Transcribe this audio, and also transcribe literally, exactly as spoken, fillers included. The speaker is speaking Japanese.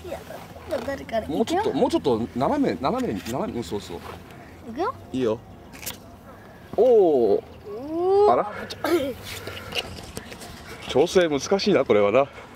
いや、誰から。 もうちょっともうちょっと斜め斜めに斜め、うん、そうそう。 いくよ。 いいよ。おお。あら。調整難しいなこれはな。